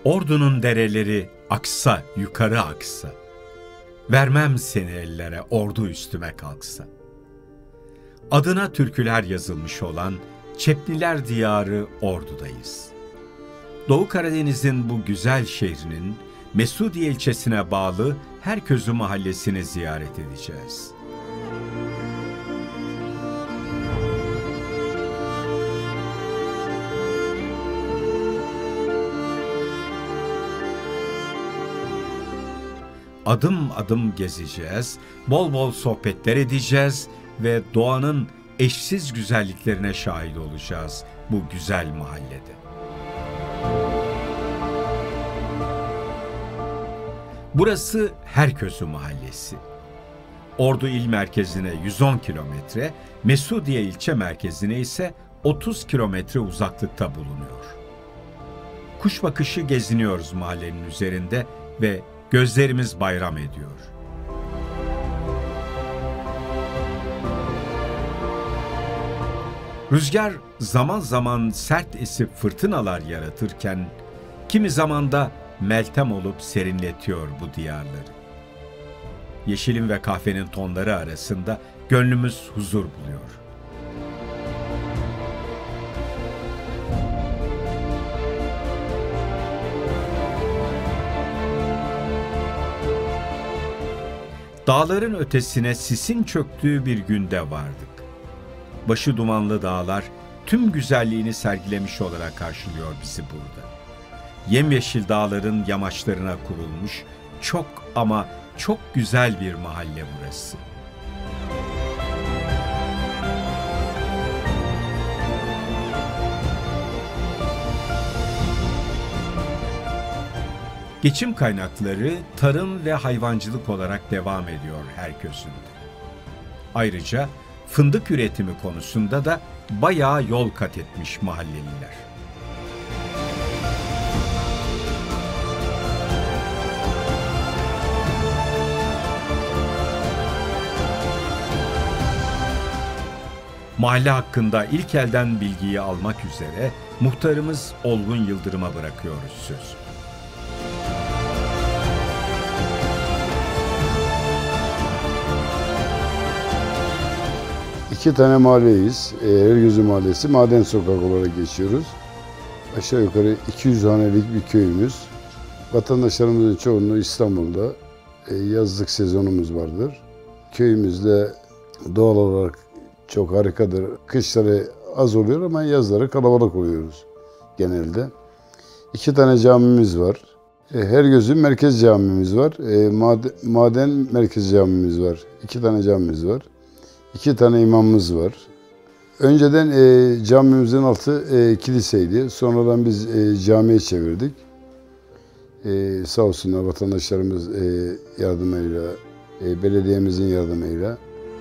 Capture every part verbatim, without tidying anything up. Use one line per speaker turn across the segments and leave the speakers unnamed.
Ordu'nun dereleri aksa, yukarı aksa. Vermem seni ellere, ordu üstüme kalksa. Adına türküler yazılmış olan Çepliler diyarı Ordu'dayız. Doğu Karadeniz'in bu güzel şehrinin Mesudiye ilçesine bağlı Herközü mahallesini ziyaret edeceğiz. Adım adım gezeceğiz, bol bol sohbetler edeceğiz ve doğanın eşsiz güzelliklerine şahit olacağız bu güzel mahallede. Burası Herközü Mahallesi. Ordu il merkezine yüz on kilometre, Mesudiye ilçe merkezine ise otuz kilometre uzaklıkta bulunuyor. Kuş bakışı geziniyoruz mahallenin üzerinde ve gözlerimiz bayram ediyor. Rüzgar zaman zaman sert esip fırtınalar yaratırken, kimi zaman da meltem olup serinletiyor bu diyarları. Yeşilin ve kahvenin tonları arasında gönlümüz huzur buluyor. Dağların ötesine sisin çöktüğü bir günde vardık. Başı dumanlı dağlar tüm güzelliğini sergilemiş olarak karşılıyor bizi burada. Yemyeşil dağların yamaçlarına kurulmuş çok ama çok güzel bir mahalle burası. Geçim kaynakları tarım ve hayvancılık olarak devam ediyor Herköz'ünde. Ayrıca fındık üretimi konusunda da bayağı yol kat etmiş mahalleliler. Mahalle hakkında ilk elden bilgiyi almak üzere muhtarımız Olgun Yıldırım'a bırakıyoruz sözü.
İki tane mahalleyiz. Herközü Mahallesi, Maden Sokak olarak geçiyoruz. Aşağı yukarı iki yüz hanelik bir köyümüz. Vatandaşlarımızın çoğunluğu İstanbul'da. Yazlık sezonumuz vardır. Köyümüzde doğal olarak çok harikadır. Kışları az oluyor ama yazları kalabalık oluyoruz genelde. İki tane camimiz var. Herközü Merkez Camimiz var. Maden Merkez Camimiz var. İki tane camimiz var. İki tane imamımız var. Önceden e, camimizin altı e, kiliseydi. Sonradan biz e, camiye çevirdik. E, sağ olsunlar vatandaşlarımız e, yardımıyla, e, belediyemizin yardımıyla.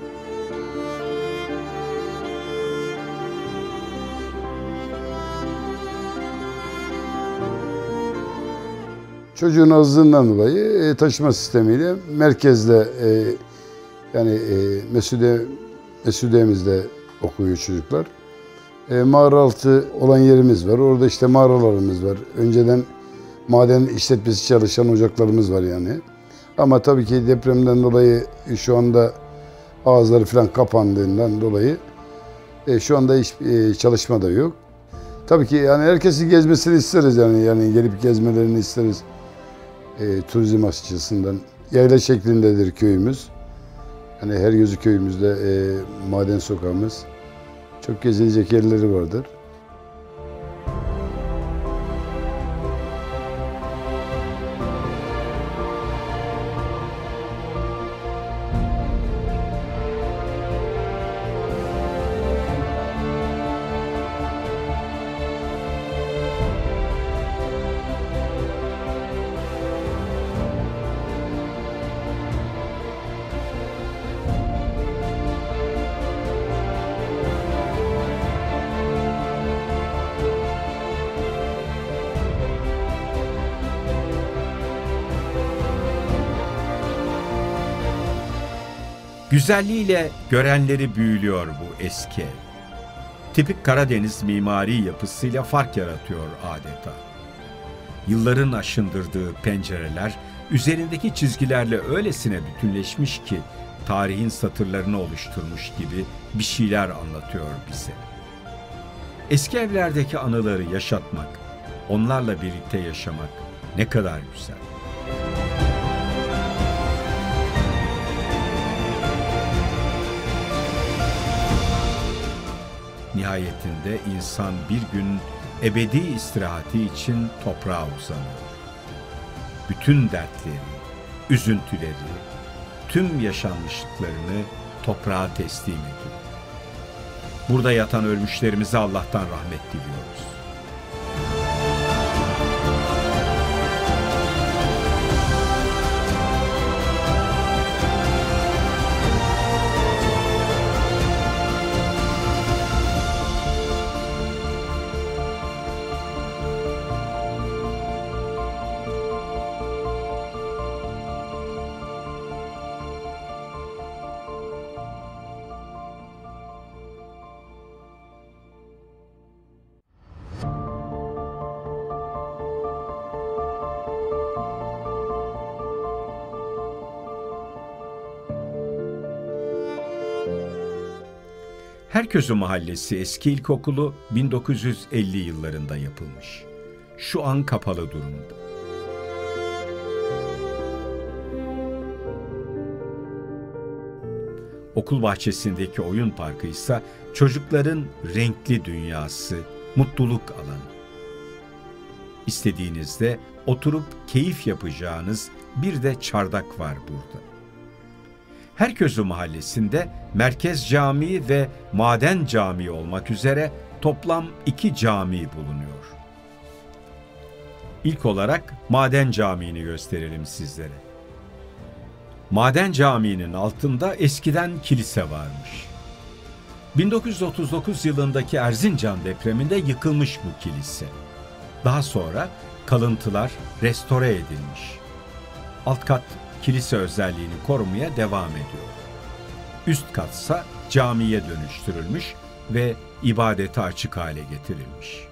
Çocuğun azlığından dolayı e, taşıma sistemiyle merkezde e, yani e, Mesudiye, Mesudiye'mizde okuyor çocuklar. E, mağara altı olan yerimiz var. Orada işte mağaralarımız var. Önceden maden işletmesi çalışan ocaklarımız var yani. Ama tabii ki depremden dolayı şu anda ağızları falan kapandığından dolayı e, şu anda hiç e, çalışma da yok. Tabii ki yani herkesin gezmesini isteriz yani yani gelip gezmelerini isteriz. E, turizm açısından yayla şeklindedir köyümüz. Yani Herközü köyümüzde e, Maden Sokağımız. Çok gezilecek yerleri vardır.
Güzelliğiyle görenleri büyülüyor bu eski ev. Tipik Karadeniz mimari yapısıyla fark yaratıyor adeta. Yılların aşındırdığı pencereler üzerindeki çizgilerle öylesine bütünleşmiş ki tarihin satırlarını oluşturmuş gibi bir şeyler anlatıyor bize. Eski evlerdeki anıları yaşatmak, onlarla birlikte yaşamak ne kadar güzel. Nihayetinde insan bir gün ebedi istirahati için toprağa uzanıyor. Bütün dertleri, üzüntüleri, tüm yaşanmışlıklarını toprağa teslim ediyor. Burada yatan ölmüşlerimize Allah'tan rahmet diliyoruz. Herközü Mahallesi eski ilkokulu bin dokuz yüz elli yıllarında yapılmış. Şu an kapalı durumda. Okul bahçesindeki oyun parkı ise çocukların renkli dünyası, mutluluk alanı. İstediğinizde oturup keyif yapacağınız bir de çardak var burada. Herközü Mahallesi'nde Merkez Camii ve Maden Camii olmak üzere toplam iki cami bulunuyor. İlk olarak Maden Camii'ni gösterelim sizlere. Maden Camii'nin altında eskiden kilise varmış. bin dokuz yüz otuz dokuz yılındaki Erzincan depreminde yıkılmış bu kilise. Daha sonra kalıntılar restore edilmiş. Alt kat kilise özelliğini korumaya devam ediyor. Üst katsa camiye dönüştürülmüş ve ibadete açık hale getirilmiş.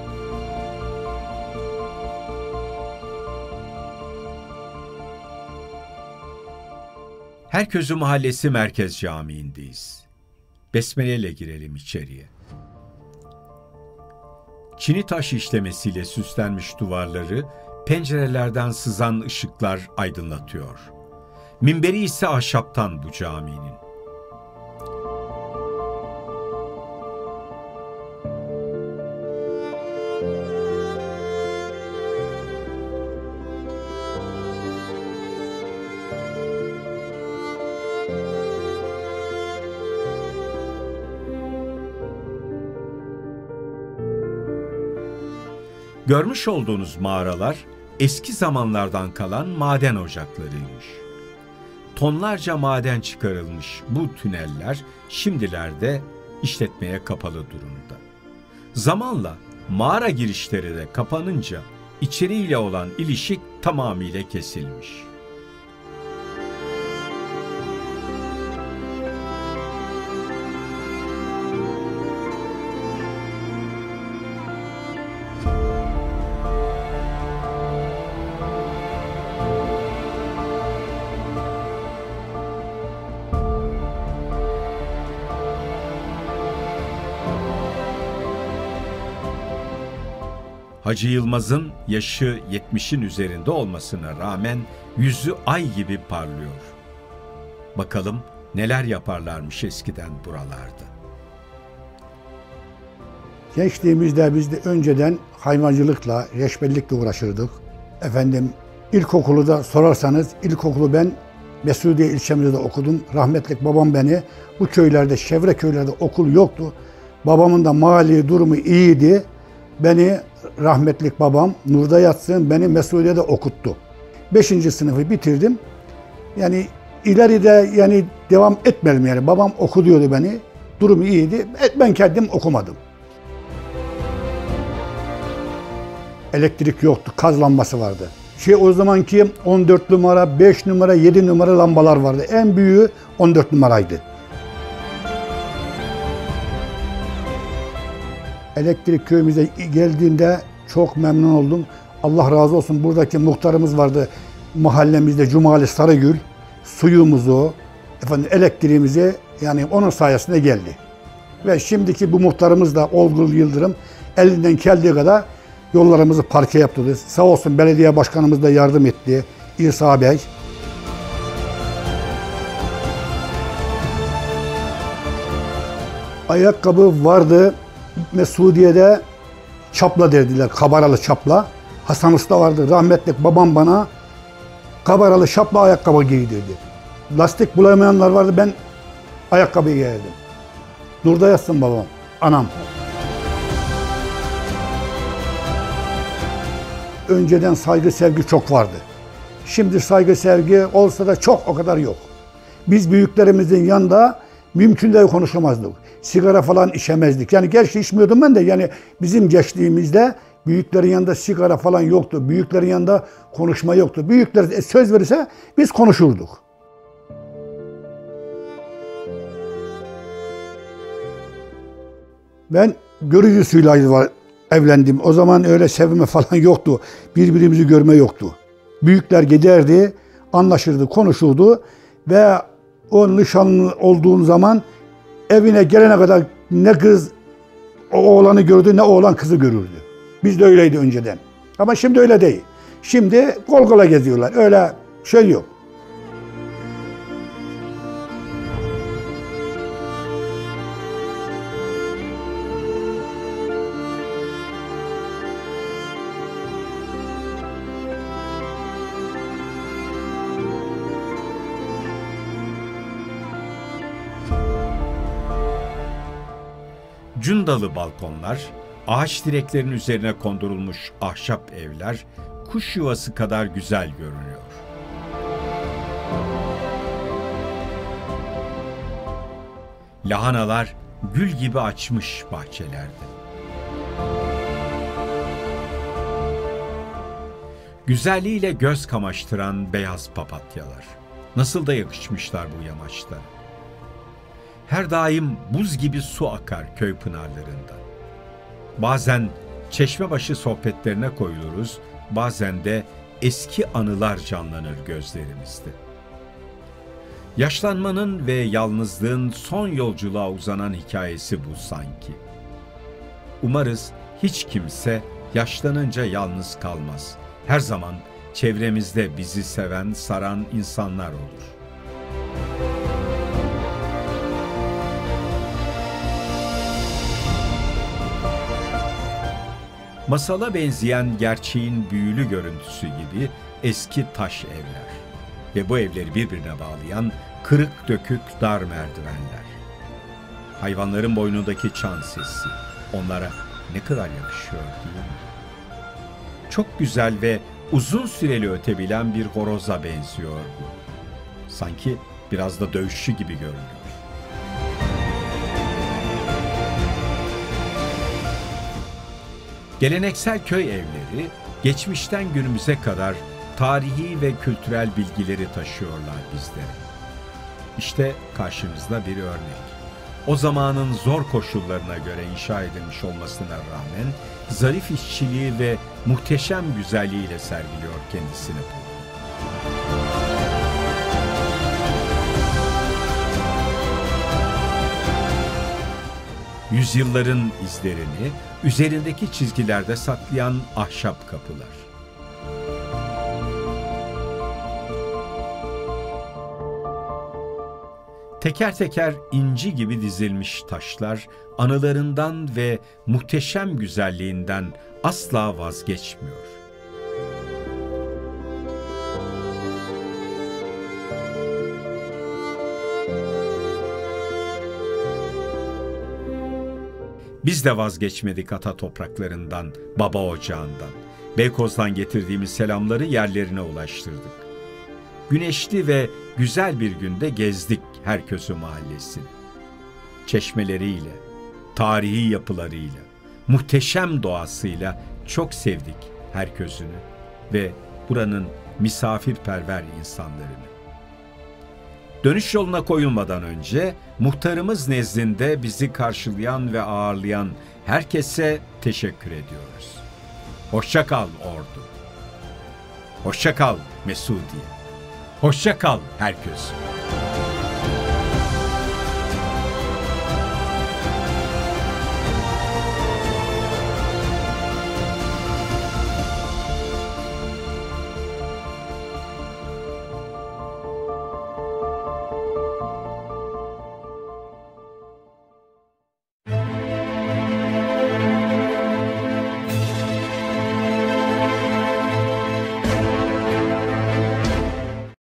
Herközü Mahallesi Merkez Camii'ndeyiz. Besmele ile girelim içeriye. Çini taş işlemesiyle süslenmiş duvarları, pencerelerden sızan ışıklar aydınlatıyor. Minberi ise ahşaptan bu caminin. Görmüş olduğunuz mağaralar eski zamanlardan kalan maden ocaklarıymış. Tonlarca maden çıkarılmış bu tüneller şimdilerde işletmeye kapalı durumda. Zamanla mağara girişleri de kapanınca içeriyle olan ilişik tamamıyla kesilmiş. Hacı Yılmaz'ın yaşı yetmişin üzerinde olmasına rağmen yüzü ay gibi parlıyor. Bakalım neler yaparlarmış eskiden buralarda.
Gençliğimizde biz de önceden hayvancılıkla, reçberlikle uğraşırdık. Efendim ilkokulu da sorarsanız ilkokulu ben Mesudiye ilçemizde de okudum. Rahmetlik babam beni bu köylerde, çevre köylerde okul yoktu. Babamın da mali durumu iyiydi. Beni rahmetlik babam nurda yatsın, beni Mesudiye'de okuttu. Beşinci sınıfı bitirdim. Yani ileride yani devam etmedim yani. Babam oku diyordu beni. Durumu iyiydi. Ben kendim okumadım. Elektrik yoktu, kaz lambası vardı. Şey o zamanki on dört numara, beş numara, yedi numara lambalar vardı. En büyüğü on dört numaraydı. Elektrik köyümüze geldiğinde çok memnun oldum. Allah razı olsun, buradaki muhtarımız vardı mahallemizde, Cumali Sarıgül. Suyumuzu, efendim elektriğimizi yani onun sayesinde geldi. Ve şimdiki bu muhtarımız da Olgul Yıldırım elinden geldiği kadar yollarımızı parke yaptırdı. Sağ olsun belediye başkanımız da yardım etti. İsa Bey. Ayakkabı vardı. Mesudiye'de çapla derdiler, kabaralı çapla. Hasan Usta vardı, rahmetli babam bana kabaralı çapla ayakkabı giydirdi. Lastik bulamayanlar vardı, ben ayakkabı giyerdim. Nurda yatsın babam, anam. Önceden saygı sevgi çok vardı. Şimdi saygı sevgi olsa da çok o kadar yok. Biz büyüklerimizin yanında mümkün değil konuşamazdık. Sigara falan içemezdik. Yani gerçi içmiyordum ben de, yani bizim gençliğimizde büyüklerin yanında sigara falan yoktu. Büyüklerin yanında konuşma yoktu. Büyükler söz verirse biz konuşurduk. Ben görücüsüyle var, evlendim. O zaman öyle sevme falan yoktu. Birbirimizi görme yoktu. Büyükler giderdi, anlaşırdı, konuşurdu ve o nişanlı olduğun zaman evine gelene kadar ne kız o oğlanı gördü ne oğlan kızı görürdü. Biz de öyleydi önceden. Ama şimdi öyle değil. Şimdi kol kola geziyorlar. Öyle şey yok.
Cundalı balkonlar, ağaç direklerinin üzerine kondurulmuş ahşap evler, kuş yuvası kadar güzel görünüyor. Lahanalar gül gibi açmış bahçelerde. Güzelliğiyle göz kamaştıran beyaz papatyalar. Nasıl da yakışmışlar bu yamaçlara. Her daim buz gibi su akar köy pınarlarından. Bazen çeşmebaşı sohbetlerine koyuluruz, bazen de eski anılar canlanır gözlerimizde. Yaşlanmanın ve yalnızlığın son yolculuğa uzanan hikayesi bu sanki. Umarız hiç kimse yaşlanınca yalnız kalmaz. Her zaman çevremizde bizi seven, saran insanlar olur. Masala benzeyen gerçeğin büyülü görüntüsü gibi eski taş evler ve bu evleri birbirine bağlayan kırık dökük dar merdivenler. Hayvanların boynundaki çan sesi onlara ne kadar yakışıyor değil mi? Çok güzel ve uzun süreli ötebilen bir horoza benziyor bu. Sanki biraz da dövüşçü gibi görünüyor. Geleneksel köy evleri geçmişten günümüze kadar tarihi ve kültürel bilgileri taşıyorlar bizlere. İşte karşınızda bir örnek. O zamanın zor koşullarına göre inşa edilmiş olmasına rağmen zarif işçiliği ve muhteşem güzelliğiyle sergiliyor kendisini bu. Yüzyılların izlerini üzerindeki çizgilerde saklayan ahşap kapılar. Teker teker inci gibi dizilmiş taşlar anılarından ve muhteşem güzelliğinden asla vazgeçmiyor. Biz de vazgeçmedik ata topraklarından, baba ocağından. Beykoz'dan getirdiğimiz selamları yerlerine ulaştırdık. Güneşli ve güzel bir günde gezdik Herkösü mahallesini. Çeşmeleriyle, tarihi yapılarıyla, muhteşem doğasıyla çok sevdik Herkösü'nü ve buranın misafirperver insanlarını. Dönüş yoluna koyulmadan önce muhtarımız nezdinde bizi karşılayan ve ağırlayan herkese teşekkür ediyoruz. Hoşça kal Ordu. Hoşça kal Mesudiye. Hoşça kal herkes.